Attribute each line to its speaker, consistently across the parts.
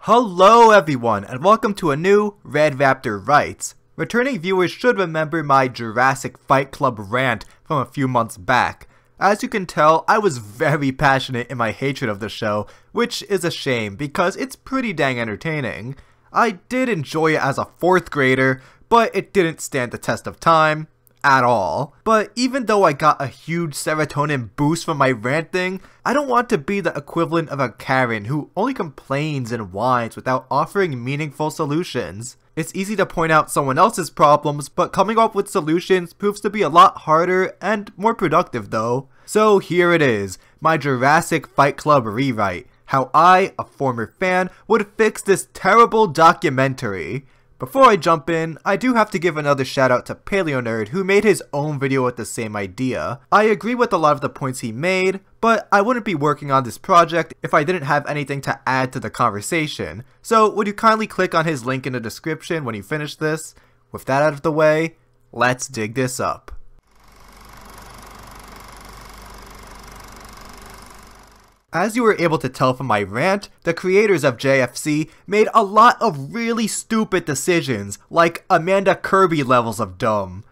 Speaker 1: Hello everyone, and welcome to a new Red Raptor Writes. Returning viewers should remember my Jurassic Fight Club rant from a few months back. As you can tell, I was very passionate in my hatred of the show, which is a shame because it's pretty dang entertaining. I did enjoy it as a 4th grader, but it didn't stand the test of time at all. But even though I got a huge serotonin boost from my ranting, I don't want to be the equivalent of a Karen who only complains and whines without offering meaningful solutions. It's easy to point out someone else's problems, but coming up with solutions proves to be a lot harder and more productive though. So here it is, my Jurassic Fight Club rewrite, how I, a former fan, would fix this terrible documentary. Before I jump in, I do have to give another shout out to PaleoNerd who made his own video with the same idea. I agree with a lot of the points he made, but I wouldn't be working on this project if I didn't have anything to add to the conversation. So would you kindly click on his link in the description when you finish this? With that out of the way, let's dig this up. As you were able to tell from my rant, the creators of JFC made a lot of really stupid decisions, like Amanda Kirby levels of dumb.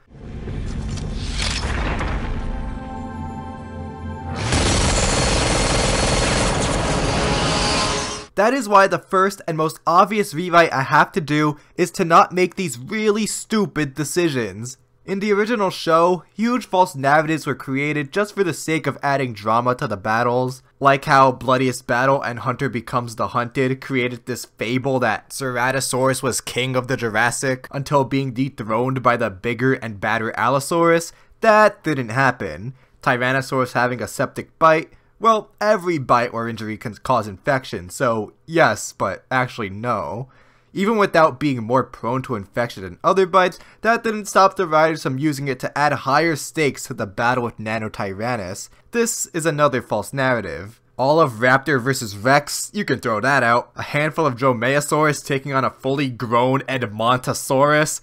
Speaker 1: That is why the first and most obvious rewrite I have to do is to not make these really stupid decisions. In the original show, huge false narratives were created just for the sake of adding drama to the battles, like how Bloodiest Battle and Hunter Becomes the Hunted created this fable that Ceratosaurus was king of the Jurassic until being dethroned by the bigger and badder Allosaurus. That didn't happen. Tyrannosaurus having a septic bite? Well, every bite or injury can cause infection, so yes, but actually no. Even without being more prone to infection than other bites, that didn't stop the writers from using it to add higher stakes to the battle with Nanotyrannus. This is another false narrative. All of Raptor vs Rex, you can throw that out. A handful of Dromaeosaurus taking on a fully grown Edmontosaurus?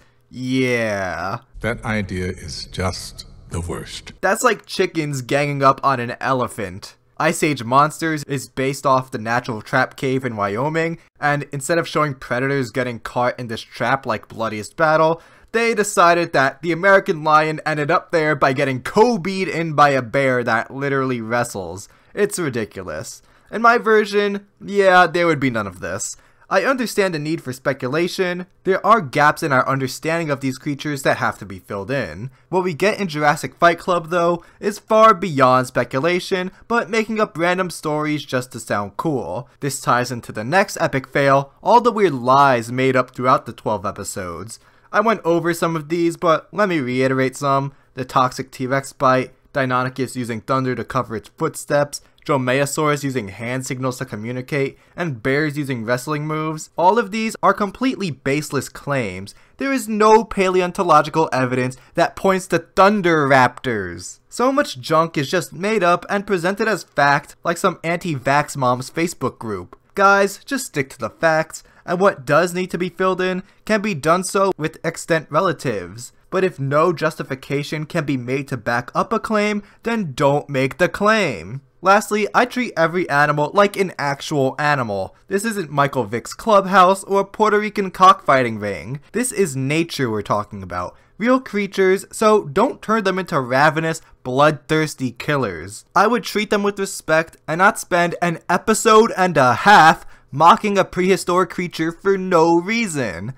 Speaker 1: Yeah.
Speaker 2: That idea is just the worst.
Speaker 1: That's like chickens ganging up on an elephant. Ice Age Monsters is based off the natural trap cave in Wyoming, and instead of showing predators getting caught in this trap like Bloodiest Battle, they decided that the American lion ended up there by getting Kobe'd in by a bear that literally wrestles. It's ridiculous. In my version, yeah, there would be none of this. I understand the need for speculation. There are gaps in our understanding of these creatures that have to be filled in. What we get in Jurassic Fight Club, though, is far beyond speculation, but making up random stories just to sound cool. This ties into the next epic fail, all the weird lies made up throughout the 12 episodes. I went over some of these, but let me reiterate some. The toxic T-Rex bite, Deinonychus using thunder to cover its footsteps, Dromaeosaurus using hand signals to communicate, and bears using wrestling moves. All of these are completely baseless claims. There is no paleontological evidence that points to thunder raptors. So much junk is just made up and presented as fact like some anti-vax mom's Facebook group. Guys, just stick to the facts, and what does need to be filled in can be done so with extant relatives. But if no justification can be made to back up a claim, then don't make the claim. Lastly, I treat every animal like an actual animal. This isn't Michael Vick's clubhouse or a Puerto Rican cockfighting ring. This is nature we're talking about. Real creatures, so don't turn them into ravenous, bloodthirsty killers. I would treat them with respect and not spend an episode and a half mocking a prehistoric creature for no reason.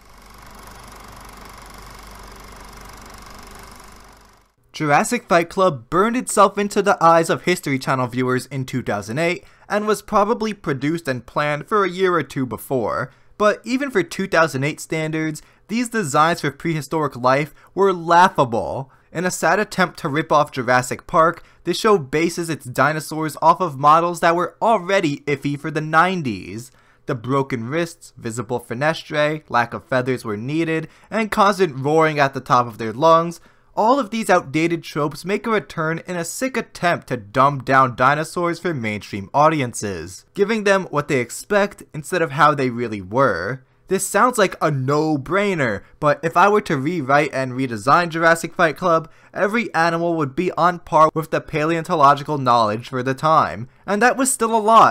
Speaker 1: Jurassic Fight Club burned itself into the eyes of History Channel viewers in 2008 and was probably produced and planned for a year or two before. But even for 2008 standards, these designs for prehistoric life were laughable. In a sad attempt to rip off Jurassic Park, this show bases its dinosaurs off of models that were already iffy for the 90s. The broken wrists, visible fenestrae, lack of feathers were needed, and constant roaring at the top of their lungs. All of these outdated tropes make a return in a sick attempt to dumb down dinosaurs for mainstream audiences, giving them what they expect instead of how they really were. This sounds like a no-brainer, but if I were to rewrite and redesign Jurassic Fight Club, every animal would be on par with the paleontological knowledge for the time, and that was still a lot.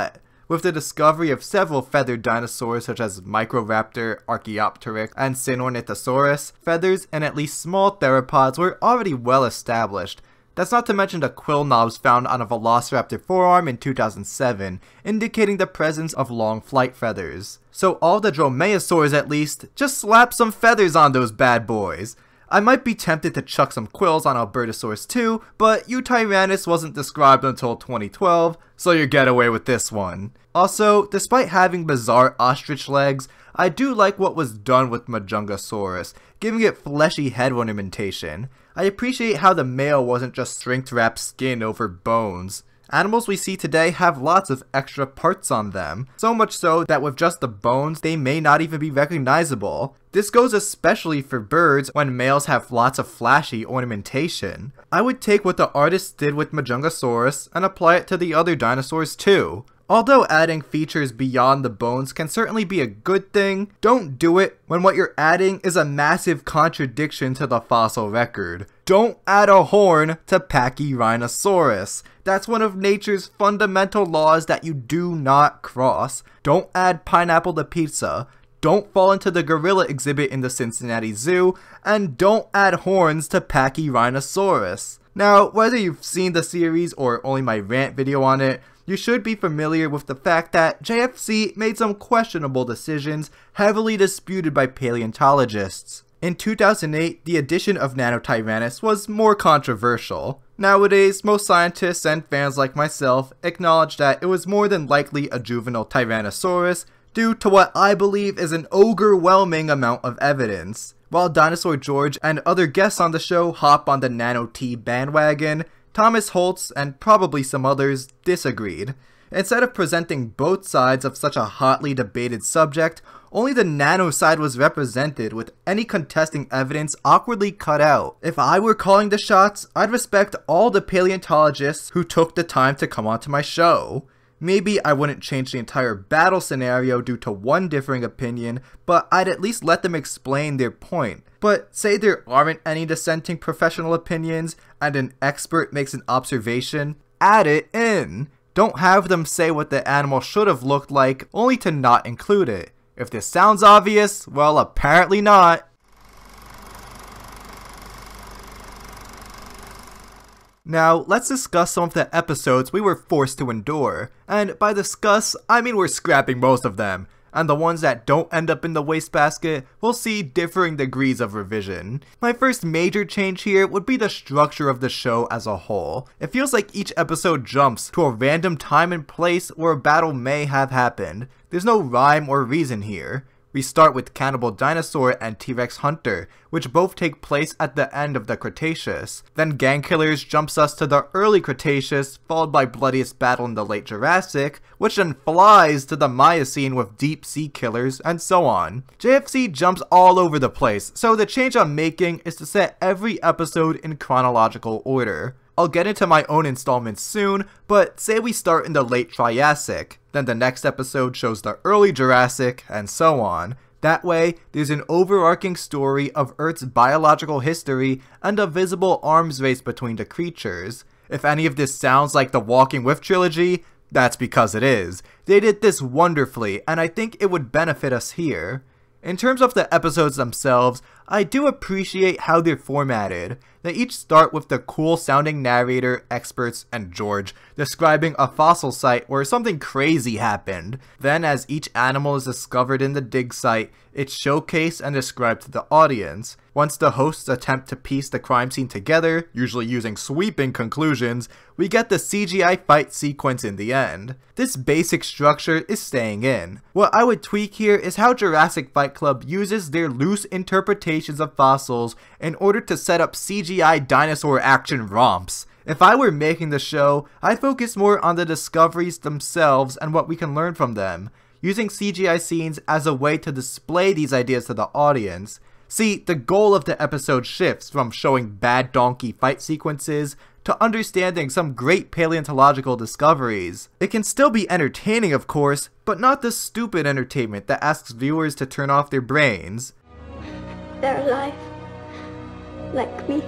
Speaker 1: with the discovery of several feathered dinosaurs such as Microraptor, Archaeopteryx, and Sinornithosaurus. Feathers and at least small theropods were already well established. That's not to mention the quill knobs found on a Velociraptor forearm in 2007, indicating the presence of long flight feathers. So all the Dromaeosaurs at least, just slap some feathers on those bad boys. I might be tempted to chuck some quills on Albertosaurus too, but Eutyrannus wasn't described until 2012, so you get away with this one. Also, despite having bizarre ostrich legs, I do like what was done with Majungasaurus, giving it fleshy head ornamentation. I appreciate how the male wasn't just strength-wrapped skin over bones. Animals we see today have lots of extra parts on them, so much so that with just the bones, they may not even be recognizable. This goes especially for birds when males have lots of flashy ornamentation. I would take what the artist did with Majungasaurus and apply it to the other dinosaurs too. Although adding features beyond the bones can certainly be a good thing, don't do it when what you're adding is a massive contradiction to the fossil record. Don't add a horn to Pachyrhinosaurus. That's one of nature's fundamental laws that you do not cross. Don't add pineapple to pizza. Don't fall into the gorilla exhibit in the Cincinnati Zoo, and don't add horns to Pachyrhinosaurus. Now, whether you've seen the series or only my rant video on it, you should be familiar with the fact that JFC made some questionable decisions heavily disputed by paleontologists. In 2008, the addition of Nanotyrannus was more controversial. Nowadays, most scientists and fans like myself acknowledge that it was more than likely a juvenile Tyrannosaurus due to what I believe is an overwhelming amount of evidence. While Dinosaur George and other guests on the show hop on the Nano-T bandwagon, Thomas Holtz and probably some others disagreed. Instead of presenting both sides of such a hotly debated subject, only the nano side was represented, with any contesting evidence awkwardly cut out. If I were calling the shots, I'd respect all the paleontologists who took the time to come onto my show. Maybe I wouldn't change the entire battle scenario due to one differing opinion, but I'd at least let them explain their point. But say there aren't any dissenting professional opinions, and an expert makes an observation, add it in. Don't have them say what the animal should have looked like, only to not include it. If this sounds obvious, well, apparently not. Now, let's discuss some of the episodes we were forced to endure. And by discuss, I mean we're scrapping most of them. And the ones that don't end up in the wastebasket will see differing degrees of revision. My first major change here would be the structure of the show as a whole. It feels like each episode jumps to a random time and place where a battle may have happened. There's no rhyme or reason here. We start with Cannibal Dinosaur and T-Rex Hunter, which both take place at the end of the Cretaceous. Then Gang Killers jumps us to the early Cretaceous, followed by Bloodiest Battle in the late Jurassic, which then flies to the Miocene with Deep Sea Killers, and so on. JFC jumps all over the place, so the change I'm making is to set every episode in chronological order. I'll get into my own installments soon, but say we start in the late Triassic, then the next episode shows the early Jurassic, and so on. That way, there's an overarching story of Earth's biological history and a visible arms race between the creatures. If any of this sounds like the Walking With trilogy, that's because it is. They did this wonderfully, and I think it would benefit us here. In terms of the episodes themselves, I do appreciate how they're formatted. They each start with the cool sounding narrator, experts, and George describing a fossil site where something crazy happened. Then as each animal is discovered in the dig site, it's showcased and described to the audience. Once the hosts attempt to piece the crime scene together, usually using sweeping conclusions, we get the CGI fight sequence in the end. This basic structure is staying in. What I would tweak here is how Jurassic Fight Club uses their loose interpretations of fossils in order to set up CGI dinosaur action romps. If I were making the show, I'd focus more on the discoveries themselves and what we can learn from them, using CGI scenes as a way to display these ideas to the audience. See, the goal of the episode shifts from showing bad donkey fight sequences to understanding some great paleontological discoveries. It can still be entertaining, of course, but not the stupid entertainment that asks viewers to turn off their brains.
Speaker 3: They're alive, like me.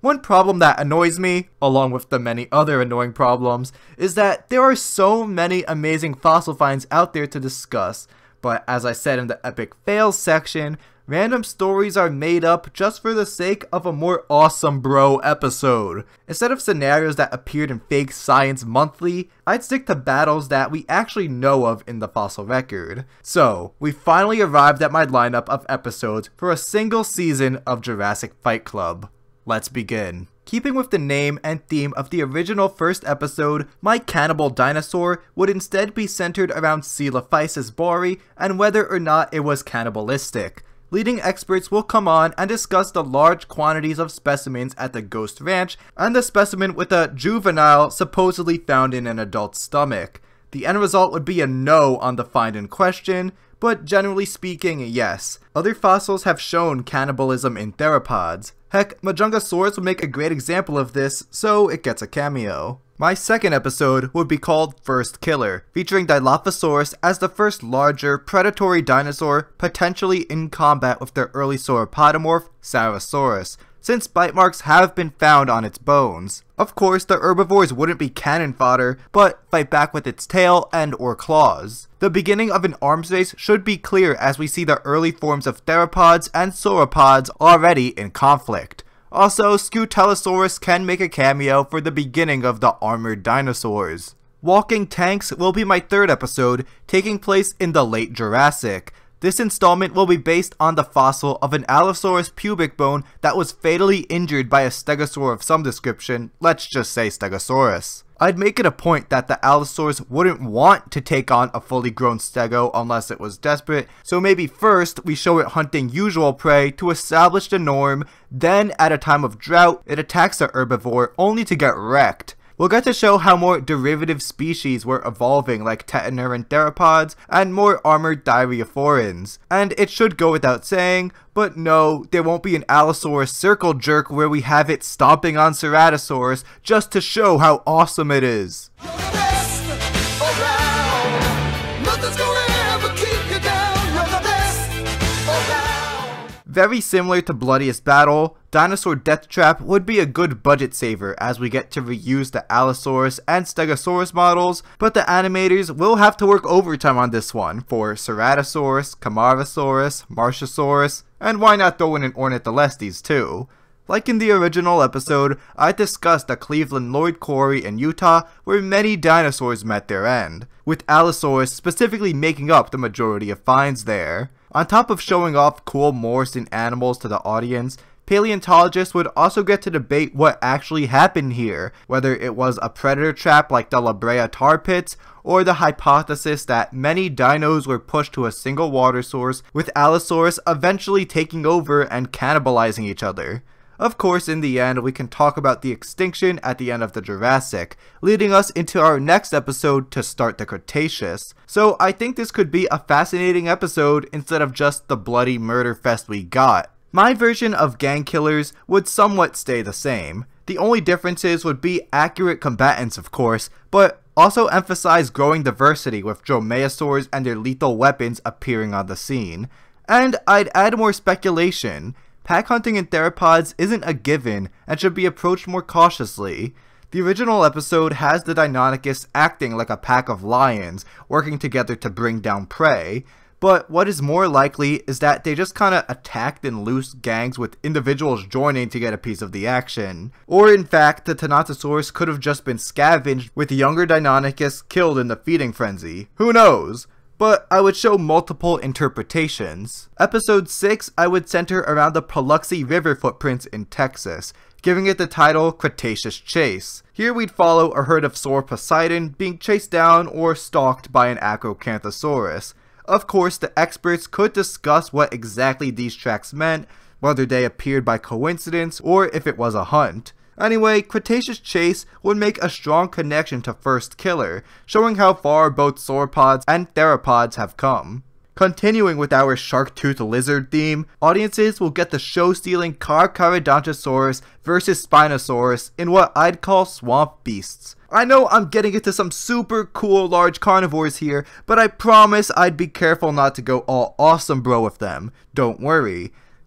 Speaker 1: One problem that annoys me, along with the many other annoying problems, is that there are so many amazing fossil finds out there to discuss, but as I said in the epic fails section, random stories are made up just for the sake of a more awesome bro episode. Instead of scenarios that appeared in Fake Science Monthly, I'd stick to battles that we actually know of in the fossil record. So, we finally arrived at my lineup of episodes for a single season of Jurassic Fight Club. Let's begin. Keeping with the name and theme of the original first episode, my cannibal dinosaur would instead be centered around Coelophysis bory and whether or not it was cannibalistic. Leading experts will come on and discuss the large quantities of specimens at the Ghost Ranch and the specimen with a juvenile supposedly found in an adult's stomach. The end result would be a no on the find in question, but generally speaking, yes. Other fossils have shown cannibalism in theropods. Heck, Majungasaurus would make a great example of this, so it gets a cameo. My second episode would be called First Killer, featuring Dilophosaurus as the first larger, predatory dinosaur potentially in combat with their early sauropodomorph, Sarosaurus, since bite marks have been found on its bones. Of course, the herbivores wouldn't be cannon fodder, but fight back with its tail and or claws. The beginning of an arms race should be clear as we see the early forms of theropods and sauropods already in conflict. Also, Scutellosaurus can make a cameo for the beginning of the armored dinosaurs. Walking Tanks will be my third episode, taking place in the late Jurassic. This installment will be based on the fossil of an Allosaurus pubic bone that was fatally injured by a stegosaur of some description, let's just say Stegosaurus. I'd make it a point that the Allosaurus wouldn't want to take on a fully grown stego unless it was desperate, so maybe first we show it hunting usual prey to establish the norm, then at a time of drought it attacks the herbivore only to get wrecked. We'll get to show how more derivative species were evolving like Tetanurae theropods and more armored Thyreophorans. And it should go without saying, but no, there won't be an Allosaurus circle jerk where we have it stomping on Ceratosaurus just to show how awesome it is. Very similar to Bloodiest Battle, Dinosaur Death Trap would be a good budget saver as we get to reuse the Allosaurus and Stegosaurus models, but the animators will have to work overtime on this one for Ceratosaurus, Camarasaurus, Marshiosaurus, and why not throw in an Ornitholestes too. Like in the original episode, I discussed the Cleveland Lloyd Quarry in Utah where many dinosaurs met their end, with Allosaurus specifically making up the majority of finds there. On top of showing off cool Morrison animals to the audience, paleontologists would also get to debate what actually happened here, whether it was a predator trap like the La Brea tar pits, or the hypothesis that many dinos were pushed to a single water source, with Allosaurus eventually taking over and cannibalizing each other. Of course, in the end, we can talk about the extinction at the end of the Jurassic, leading us into our next episode to start the Cretaceous. So I think this could be a fascinating episode instead of just the bloody murder fest we got. My version of gang killers would somewhat stay the same. The only differences would be accurate combatants, of course, but also emphasize growing diversity with dromaeosaurs and their lethal weapons appearing on the scene. And I'd add more speculation. Pack hunting in theropods isn't a given and should be approached more cautiously. The original episode has the Deinonychus acting like a pack of lions, working together to bring down prey, but what is more likely is that they just kinda attacked in loose gangs with individuals joining to get a piece of the action. Or in fact, the Thanatosaurus could have just been scavenged with younger Deinonychus killed in the feeding frenzy. Who knows? But I would show multiple interpretations. Episode 6 I would center around the Paluxy River footprints in Texas, giving it the title Cretaceous Chase. Here we'd follow a herd of Sauroposeidon being chased down or stalked by an Acrocanthosaurus. Of course, the experts could discuss what exactly these tracks meant, whether they appeared by coincidence or if it was a hunt. Anyway, Cretaceous Chase would make a strong connection to First Killer, showing how far both sauropods and theropods have come. Continuing with our shark-toothed lizard theme, audiences will get the show-stealing Carcharodontosaurus versus Spinosaurus in what I'd call swamp beasts. I know I'm getting into some super cool large carnivores here, but I promise I'd be careful not to go all awesome bro with them. Don't worry.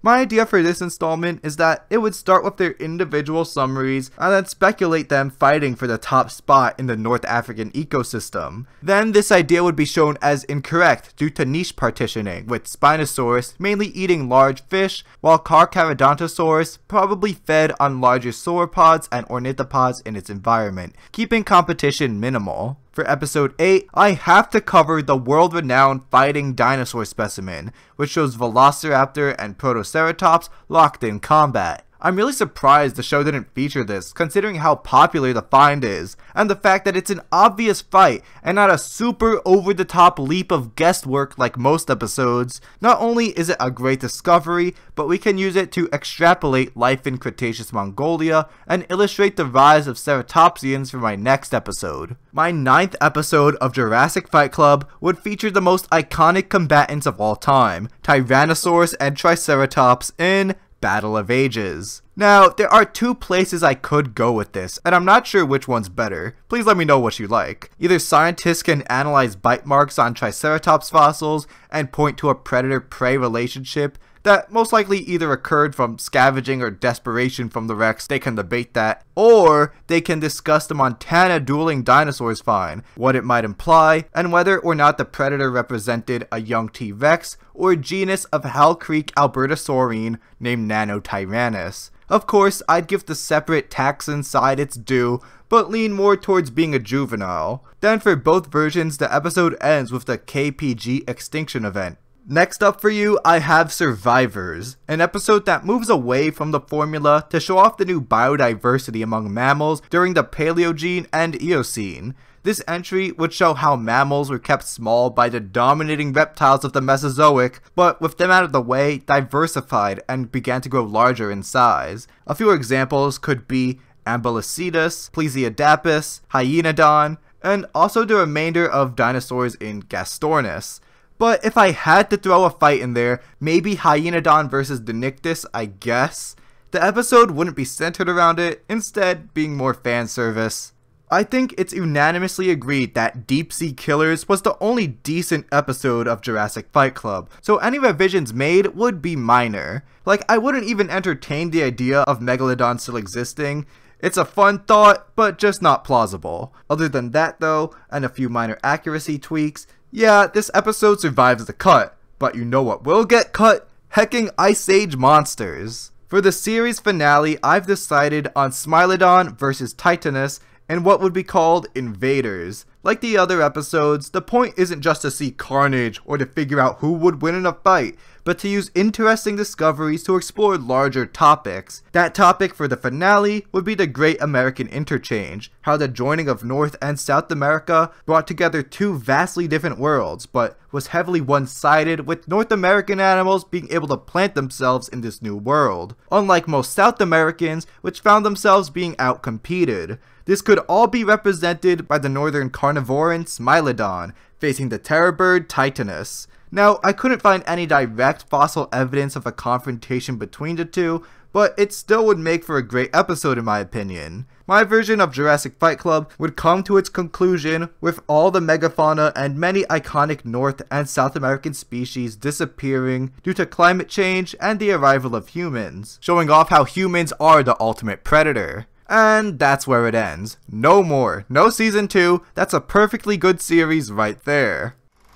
Speaker 1: My idea for this installment is that it would start with their individual summaries and then speculate them fighting for the top spot in the North African ecosystem. Then this idea would be shown as incorrect due to niche partitioning, with Spinosaurus mainly eating large fish, while Carcharodontosaurus probably fed on larger sauropods and ornithopods in its environment, keeping competition minimal. For episode 8, I have to cover the world-renowned fighting dinosaur specimen, which shows Velociraptor and Protoceratops locked in combat. I'm really surprised the show didn't feature this, considering how popular the find is, and the fact that it's an obvious fight and not a super over-the-top leap of guesswork like most episodes. Not only is it a great discovery, but we can use it to extrapolate life in Cretaceous Mongolia and illustrate the rise of ceratopsians for my next episode. My 9th episode of Jurassic Fight Club would feature the most iconic combatants of all time, Tyrannosaurus and Triceratops in Battle of Ages. Now, there are two places I could go with this, and I'm not sure which one's better. Please let me know what you like. Either scientists can analyze bite marks on Triceratops fossils and point to a predator-prey relationship that most likely either occurred from scavenging or desperation from the Rex. They can debate that. Or they can discuss the Montana dueling dinosaurs find, what it might imply, and whether or not the predator represented a young T-Rex or a genus of Hell Creek Albertosaurine named Nanotyrannus. Of course, I'd give the separate taxon side its due, but lean more towards being a juvenile. Then for both versions, the episode ends with the KPG extinction event. Next up for you, I have Survivors, an episode that moves away from the formula to show off the new biodiversity among mammals during the Paleogene and Eocene. This entry would show how mammals were kept small by the dominating reptiles of the Mesozoic, but with them out of the way, diversified and began to grow larger in size. A few examples could be Ambulocetus, Plesiodapus, Hyenodon, and also the remainder of dinosaurs in Gastornis. But if I had to throw a fight in there, maybe Hyenodon versus Denictus, I guess. The episode wouldn't be centered around it, instead being more fan service. I think it's unanimously agreed that Deep Sea Killers was the only decent episode of Jurassic Fight Club, so any revisions made would be minor. Like, I wouldn't even entertain the idea of Megalodon still existing. It's a fun thought, but just not plausible. Other than that though, and a few minor accuracy tweaks, yeah, this episode survives the cut, but you know what will get cut? Hecking Ice Age monsters. For the series finale, I've decided on Smilodon versus Titanus and what would be called Invaders. Like the other episodes, the point isn't just to see carnage or to figure out who would win in a fight, but to use interesting discoveries to explore larger topics. That topic for the finale would be the Great American Interchange, how the joining of North and South America brought together two vastly different worlds, but was heavily one-sided, with North American animals being able to plant themselves in this new world, unlike most South Americans, which found themselves being outcompeted. This could all be represented by the northern carnivoran Smilodon, facing the terror bird Titanus. Now, I couldn't find any direct fossil evidence of a confrontation between the two, but it still would make for a great episode in my opinion. My version of Jurassic Fight Club would come to its conclusion with all the megafauna and many iconic North and South American species disappearing due to climate change and the arrival of humans, showing off how humans are the ultimate predator. And that's where it ends. No more. No season 2. That's a perfectly good series right there.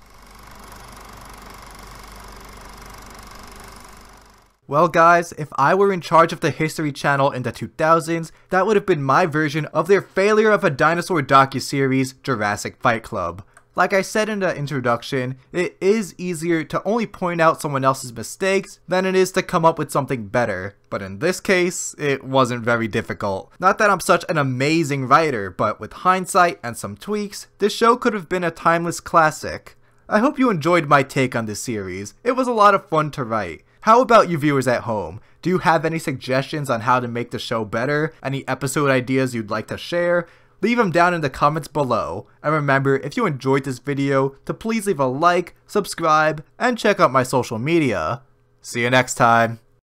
Speaker 1: Well guys, if I were in charge of the History Channel in the 2000s, that would have been my version of their failure of a dinosaur docuseries, Jurassic Fight Club. Like I said in the introduction, it is easier to only point out someone else's mistakes than it is to come up with something better. But in this case, it wasn't very difficult. Not that I'm such an amazing writer, but with hindsight and some tweaks, this show could have been a timeless classic. I hope you enjoyed my take on this series. It was a lot of fun to write. How about you viewers at home? Do you have any suggestions on how to make the show better? Any episode ideas you'd like to share? Leave them down in the comments below. And remember, if you enjoyed this video, to please leave a like, subscribe, and check out my social media. See you next time.